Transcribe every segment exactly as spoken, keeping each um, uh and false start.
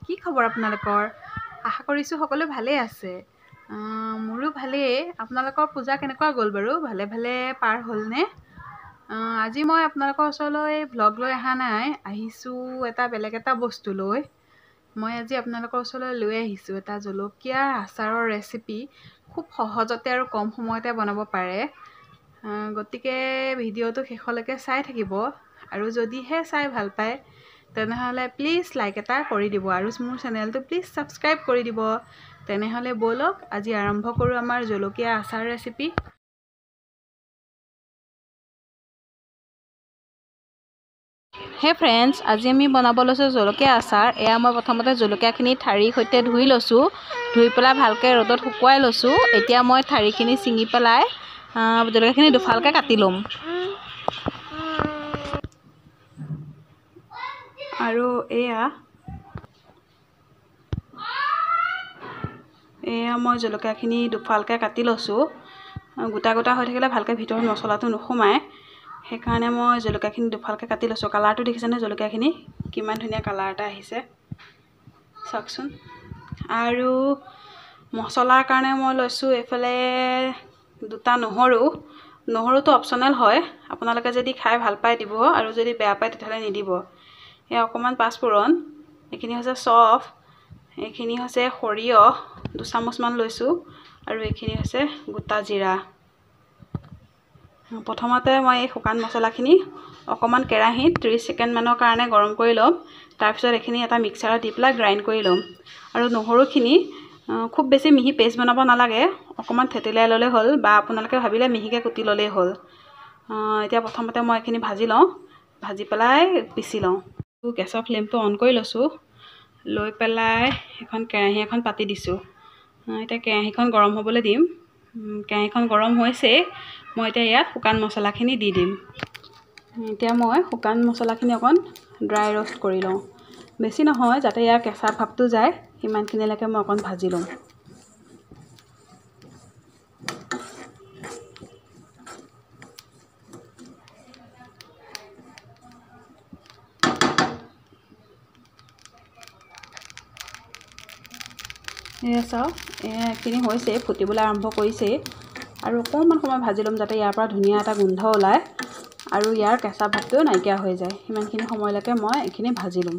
কি খবৰ আপোনালোকৰ? আশা কৰিছোঁ সকলো ভালেই আছে। মোৰো ভালেই। আপোনালোকৰ পূজা কেনেকুৱা গ'ল বাৰু? ভালে ভালে পাৰ হ'লনে? আজি মই আপোনালোকৰ ওচৰলৈ ভ্লগ লৈ অহা নাই, আহিছোঁ এটা বেলেগ এটা বস্তু লৈ। মই আজি আপোনালোকৰ ওচৰলৈ লৈ আহিছোঁ এটা জলকীয়াৰ আচাৰৰ ৰেচিপি। খুব সহজতে আৰু কম সময়তে বনাব পাৰে। গতিকে ভিডিঅ'টো শেষলৈকে চাই থাকিব, আৰু যদিহে চাই ভাল পায় তেনেহ'লে প্লিজ লাইক এটা কৰি দিব, আৰু মোৰ চেনেলটো প্লিজ ছাবস্ক্ৰাইব কৰি দিব। তেনেহ'লে ব'লক আজি আৰম্ভ কৰোঁ আমাৰ জলকীয়া আচাৰ ৰেচিপি। হে ফ্ৰেণ্ডছ, আজি আমি বনাব লৈছোঁ জলকীয়া আচাৰ। এয়া মই প্ৰথমতে জলকীয়াখিনি ঠাৰিৰ সৈতে ধুই লৈছোঁ। ধুই পেলাই ভালকৈ ৰ'দত শুকুৱাই লৈছোঁ। এতিয়া মই ঠাৰিখিনি ছিঙি পেলাই জলকীয়াখিনি দুফালকৈ কাটি ল'ম। আৰু এয়া এয়া মই জলকীয়াখিনি দুফালকৈ কাটি লৈছোঁ। গোটা গোটা হৈ থাকিলে ভালকৈ ভিতৰত মছলাটো নোসোমায়, সেইকাৰণে মই জলকীয়াখিনি দুফালকৈ কাটি লৈছোঁ। কালাৰটো দেখিছেনে জলকীয়াখিনি? কিমান ধুনীয়া কালাৰ এটা আহিছে চাওকচোন। আৰু মছলাৰ কাৰণে মই লৈছোঁ এইফালে দুটা নহৰু। নহৰুটো অপশ্যনেল হয়, আপোনালোকে যদি খাই ভাল পায় দিব, আৰু যদি বেয়া পায় তেতিয়াহ'লে নিদিব। এয়া অকণমান পাঁচফোৰণ, এইখিনি হৈছে চফ, এইখিনি হৈছে সৰিয়হ দুচামুচমান লৈছোঁ, আৰু এইখিনি হৈছে গোটা জিৰা। প্ৰথমতে মই এই শুকান মছলাখিনি অকণমান কেৰাহীত ত্ৰিছ ছেকেণ্ডমানৰ কাৰণে গৰম কৰি ল'ম। তাৰপিছত এইখিনি এটা মিক্সাৰত দি পেলাই গ্ৰাইণ্ড কৰি ল'ম। আৰু নহৰুখিনি খুব বেছি মিহি পেষ্ট বনাব নালাগে, অকণমান থেতেলিয়াই ল'লেই হ'ল, বা আপোনালোকে ভাবিলে মিহিকৈ কুটি ল'লেই হ'ল। এতিয়া প্ৰথমতে মই এইখিনি ভাজি লওঁ, ভাজি পেলাই পিচি লওঁ। গেছৰ ফ্লেমটো অন কৰি লৈছোঁ, লৈ পেলাই এখন কেৰাহী এখন পাতি দিছোঁ। এতিয়া কেৰাহীখন গৰম হ'বলৈ দিম। কেৰাহীখন গৰম হৈছেই, মই এতিয়া ইয়াত শুকান মছলাখিনি দি দিম। এতিয়া মই শুকান মছলাখিনি অকণ ড্ৰাই ৰ'ষ্ট কৰি লওঁ। বেছি নহয়, যাতে ইয়াৰ কেঁচা ভাৱটো যায়, সিমানখিনিলৈকে মই অকণ ভাজি লওঁ। এয়া চাওক, এইখিনি হৈছে, ফুটিবলৈ আৰম্ভ কৰিছেই। আৰু অকণমান সময় ভাজি ল'ম, যাতে ইয়াৰ পৰা ধুনীয়া এটা গোন্ধ ওলায় আৰু ইয়াৰ কেঁচা ভাৱটো নাইকিয়া হৈ যায়। সিমানখিনি সময়লৈকে মই এইখিনি ভাজি ল'ম।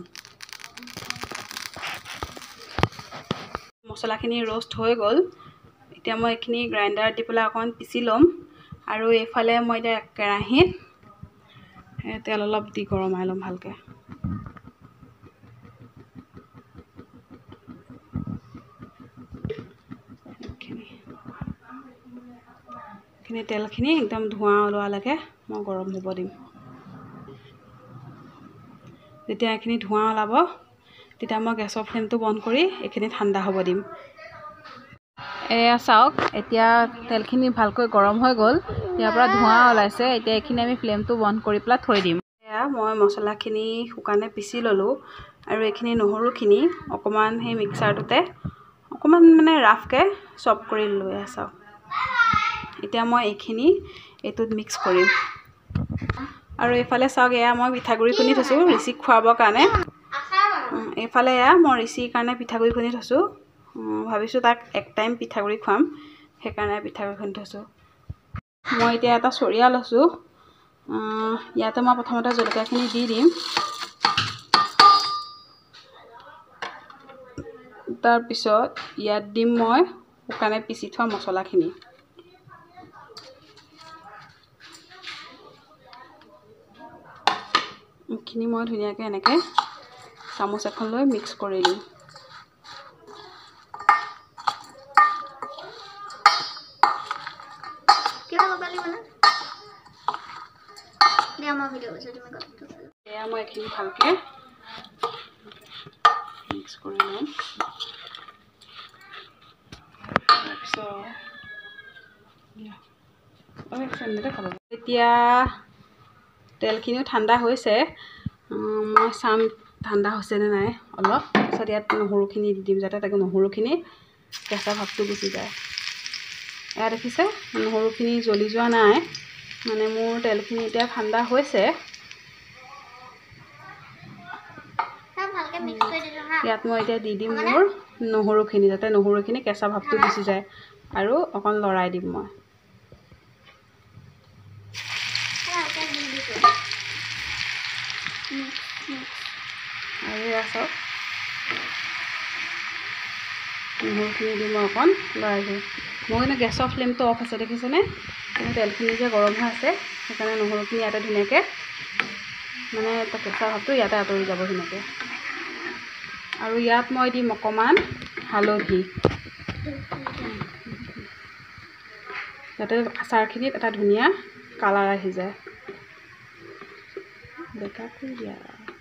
মছলাখিনি ৰ'ষ্ট হৈ গ'ল। এতিয়া মই এইখিনি গ্ৰাইণ্ডাৰত দি পেলাই অকণমান পিচি ল'ম। আৰু এইফালে মই এতিয়া কেৰাহীত তেল অলপ দি গৰমাই ল'ম ভালকৈ। এইখিনি তেলখিনি একদম ধোঁৱা ওলোৱালৈকে মই গৰম হ'ব দিম। যেতিয়া এইখিনি ধোঁৱা ওলাব, তেতিয়া মই গেছৰ ফ্লেমটো বন্ধ কৰি এইখিনি ঠাণ্ডা হ'ব দিম। এয়া চাওক, এতিয়া তেলখিনি ভালকৈ গৰম হৈ গ'ল, ইয়াৰ পৰা ধোঁৱা ওলাইছে। এতিয়া এইখিনি আমি ফ্লেমটো বন্ধ কৰি পেলাই থৈ দিম। এয়া মই মছলাখিনি শুকানে পিচি ল'লোঁ, আৰু এইখিনি নহৰুখিনি অকণমান সেই মিক্সাৰটোতে অকণমান মানে ৰাফকৈ চপ কৰি লৈ চাওক। এতিয়া মই এইখিনি এইটোত মিক্স কৰিম। আৰু এইফালে চাওক, এয়া মই পিঠাগুড়ি খুন্দি থৈছোঁ ৰিচিক খুৱাবৰ কাৰণে। এইফালে এয়া মই ৰিচিৰ কাৰণে পিঠাগুড়ি খুন্দি থৈছোঁ। ভাবিছোঁ তাক এক টাইম পিঠাগুড়ি খুৱাম, সেইকাৰণে পিঠাগুড়ি খুন্দি থৈছোঁ। মই এতিয়া এটা চৰিয়া লৈছোঁ, ইয়াতে মই প্ৰথমতে জলকীয়াখিনি দি দিম। তাৰপিছত ইয়াত দিম মই শুকানে পিচি থোৱা মছলাখিনি। এইখিনি মই ধুনীয়াকৈ এনেকৈ চামুচ এখন লৈ মিক্স কৰি দিম। এয়া মই এইখিনি ভালকৈ মিক্স কৰি ল'ম। এতিয়া তেলখিনিও ঠাণ্ডা হৈছে, মই চাম ঠাণ্ডা হৈছেনে নাই অলপ। তাৰপিছত ইয়াত নহৰুখিনি দি দিম, যাতে তাকে নহৰুখিনি কেঁচা ভাৱটো গুচি যায়। এয়া দেখিছে, নহৰুখিনি জ্বলি যোৱা নাই, মানে মোৰ তেলখিনি এতিয়া ঠাণ্ডা হৈছে। ইয়াত মই এতিয়া দি দিম মোৰ নহৰুখিনি, যাতে নহৰুখিনি কেঁচা ভাৱটো গুচি যায়, আৰু অকণ লৰাই দিম মই। আৰু এয়া চাওক নহৰুখিনি দি মই অকণ লৰাই দিওঁ। মই কিন্তু গেছৰ ফ্লেমটো অফ আছে, দেখিছেনে? কিন্তু তেলখিনি যে গৰম হৈ আছে, সেইকাৰণে নহৰুখিনি ইয়াতে ধুনীয়াকৈ মানে কেঁচা ভাৱটো ইয়াতে আঁতৰি যাব ধুনীয়াকৈ। আৰু ইয়াত মই দিম অকণমান হালধি, যাতে আচাৰখিনিত এটা ধুনীয়া কালাৰ আহি যায়। বেকা কৰি দিয়া।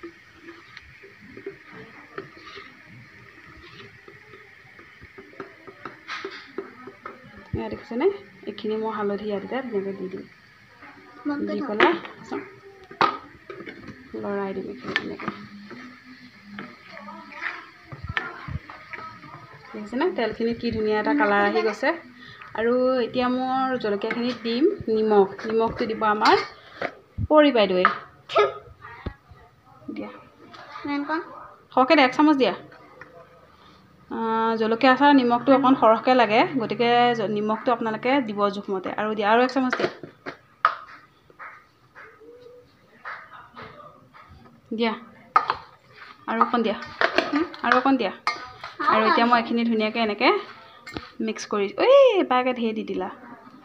এয়া দেখিছেনে? এইখিনি মই হালধি ইয়াত এতিয়া ধুনীয়াকৈ দি দিম, দি পেলাই লৰাই দিম এইখিনি ধুনীয়াকৈ। দেখিছেনে তেলখিনিত কি ধুনীয়া এটা কালাৰ আহি গৈছে। আৰু এতিয়া মোৰ জলকীয়াখিনিত দিম নিমখ। নিমখটো দিব আমাৰ পৰি বাইদেৱে। দিয়া সৰহকৈ দিয়া, এক চামুচ দিয়া। জলকীয়া আচাৰ নিমখটো অকণ সৰহকৈ লাগে, গতিকে নিমখটো আপোনালোকে দিব জোখমতে। আৰু দিয়া আৰু এক চামুচ দিয়া দিয়া আৰু অকণ দিয়া আৰু অকণ দিয়া। আৰু এতিয়া মই এইখিনি ধুনীয়াকৈ এনেকৈ মিক্স কৰি, ঐ এবাৰকৈ ঢেৰ দি দিলা।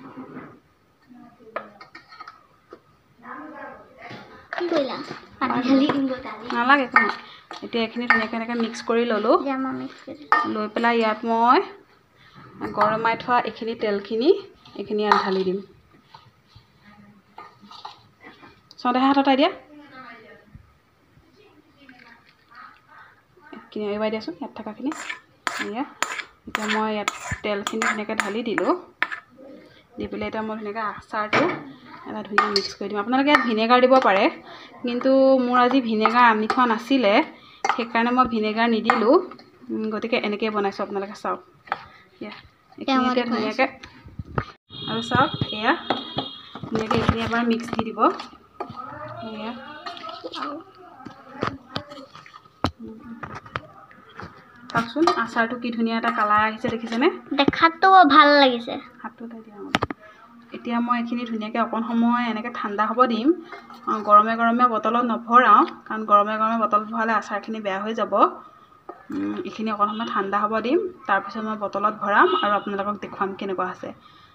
নালাগে একো নাই। এতিয়া এইখিনি ধুনীয়াকৈ এনেকৈ মিক্স কৰি ল'লোঁ। লৈ পেলাই ইয়াত মই গৰমাই থোৱা এইখিনি তেলখিনি এইখিনি ইয়াত ঢালি দিম। চন্দেহা হাত আঁতৰাই দিয়া। এইখিনি এইবাৰ দিয়াচোন, ইয়াত থকাখিনি। এয়া এতিয়া মই ইয়াত তেলখিনি ধুনীয়াকৈ ঢালি দিলোঁ। দি পেলাই এতিয়া মই ধুনীয়াকৈ আচাৰটো এটা ধুনীয়া মিক্স কৰি দিম। আপোনালোকে ইয়াত ভিনেগাৰ দিব পাৰে, কিন্তু মোৰ আজি ভিনেগাৰ আনি থোৱা নাছিলে, সেইকাৰণে মই ভিনেগাৰ নিদিলোঁ। গতিকে এনেকৈ বনাইছোঁ, আপোনালোকে চাওক। এয়া এইখিনি এতিয়া ধুনীয়াকৈ, আৰু চাওক এয়া ধুনীয়াকৈ এইখিনি এবাৰ মিক্স দি দিব। এয়া চাওকচোন আচাৰটো কি ধুনীয়া এটা কালাৰ আহিছে, দেখিছেনে? দেখাতো ভাল লাগিছে। হাতটো উঠাই দিয়া। এতিয়া মই এইখিনি ধুনীয়াকৈ অকণ সময় এনেকৈ ঠাণ্ডা হ'ব দিম। গৰমে গৰমে বটলত নভৰাওঁ, কাৰণ গৰমে গৰমে বটলত ভৰালে আচাৰখিনি বেয়া হৈ যাব। এইখিনি অকণ সময় ঠাণ্ডা হ'ব দিম, তাৰপিছত মই বটলত ভৰাম আৰু আপোনালোকক দেখুৱাম কেনেকুৱা আছে।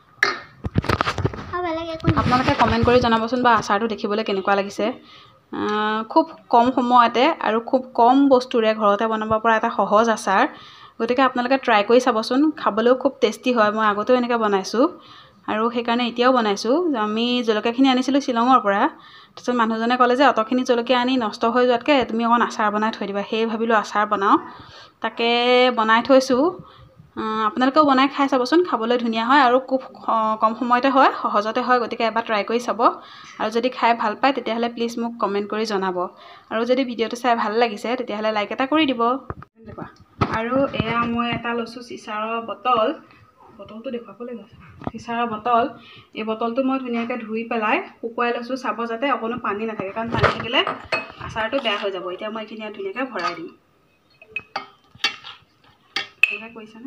আপোনালোকে কমেণ্ট কৰি জনাবচোন বা আচাৰটো দেখিবলৈ কেনেকুৱা লাগিছে। খুব কম সময়তে আৰু খুব কম বস্তুৰে ঘৰতে বনাব পৰা এটা সহজ আচাৰ, গতিকে আপোনালোকে ট্ৰাই কৰি চাবচোন। খাবলৈও খুব টেষ্টি হয়। মই আগতেও এনেকৈ বনাইছোঁ আৰু সেইকাৰণে এতিয়াও বনাইছোঁ। আমি জলকীয়াখিনি আনিছিলোঁ শ্বিলঙৰ পৰা, তাৰপিছত মানুহজনে ক'লে যে অতখিনি জলকীয়া আনি নষ্ট হৈ যোৱাতকৈ তুমি অকণ আচাৰ বনাই থৈ দিবা। সেয়ে ভাবিলোঁ আচাৰ বনাওঁ, তাকে বনাই থৈছোঁ। আপোনালোকেও বনাই খাই চাবচোন, খাবলৈ ধুনীয়া হয় আৰু খুব কম সময়তে হয়, সহজতে হয়। গতিকে এবাৰ ট্ৰাই কৰি চাব, আৰু যদি খাই ভাল পায় তেতিয়াহ'লে প্লিজ মোক কমেণ্ট কৰি জনাব। আৰু যদি ভিডিঅ'টো চাই ভাল লাগিছে তেতিয়াহ'লে লাইক এটা কৰি দিব। আৰু এয়া মই এটা লৈছোঁ চিচাৰৰ বটল। বটলটো দেখুৱাবলৈ গৈছে, চিচাৰৰ বটল। এই বটলটো মই ধুনীয়াকৈ ধুই পেলাই শুকুৱাই লৈছোঁ, চাব যাতে অকণো পানী নাথাকে, কাৰণ পানী থাকিলে আচাৰটো বেয়া হৈ যাব। এতিয়া মই এইখিনি ইয়াত ধুনীয়াকৈ ভৰাই দিম। এনেকৈ কৰিছেনে?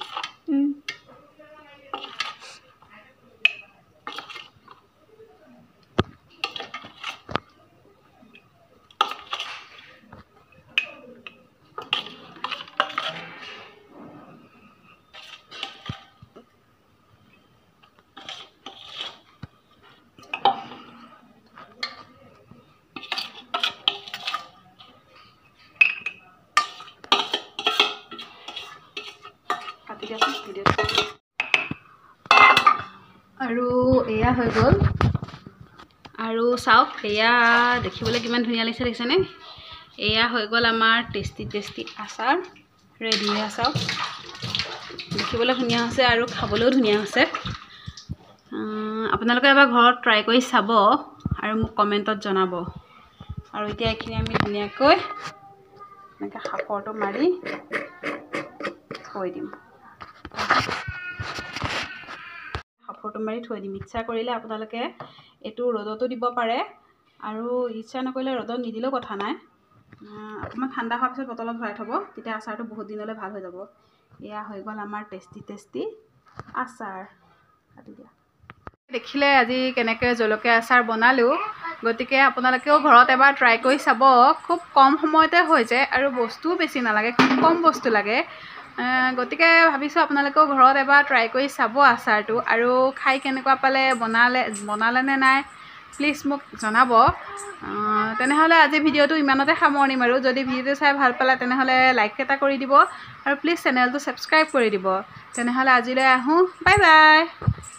আৰু এয়া হৈ গ'ল। আৰু চাওক এয়া দেখিবলৈ কিমান ধুনীয়া লাগিছে, দেখিছেনে? এয়া হৈ গ'ল আমাৰ টেষ্টি টেষ্টি আচাৰ ৰেডি। এয়া চাওক দেখিবলৈ ধুনীয়া হৈছে আৰু খাবলৈও ধুনীয়া হৈছে। আপোনালোকে এবাৰ ঘৰত ট্ৰাই কৰি চাব আৰু মোক কমেণ্টত জনাব। আৰু এতিয়া এইখিনি আমি ধুনীয়াকৈ এনেকৈ সাফৰটো মাৰি থৈ দিম। সাফৰটো মাৰি থৈ দিম। ইচ্ছা কৰিলে আপোনালোকে এইটো ৰ'দতো দিব পাৰে, আৰু ইচ্ছা নকৰিলে ৰ'দত নিদিলেও কথা নাই। অকণমান ঠাণ্ডা হোৱাৰ পিছত বটলত ভৰাই থ'ব তেতিয়া আচাৰটো বহুত দিনলৈ ভাল হৈ যাব এয়া হৈ গ'ল আমাৰ টেষ্টি টেষ্টি আচাৰ কাটি দিয়া দেখিলে আজি কেনেকৈ জলকীয়া আচাৰ বনালোঁ গতিকে আপোনালোকেও ঘৰত এবাৰ ট্ৰাই কৰি চাব খুব কম সময়তে হৈ যায় আৰু বস্তুও বেছি নালাগে খুব কম বস্তু লাগে গতিকে ভাবিছোঁ আপোনালোকেও ঘৰত এবাৰ ট্ৰাই কৰি চাব আচাৰটো আৰু খাই কেনেকুৱা পালে বনালে বনালে নে নাই প্লিজ মোক জনাব তেনেহ'লে আজি ভিডিঅ'টো ইমানতে সামৰণি মাৰোঁ যদি ভিডিঅ'টো চাই ভাল পালে তেনেহ'লে লাইক এটা কৰি দিব আৰু প্লিজ চেনেলটো ছাবস্ক্ৰাইব কৰি দিব তেনেহ'লে আজিলৈ আহোঁ বাই বাই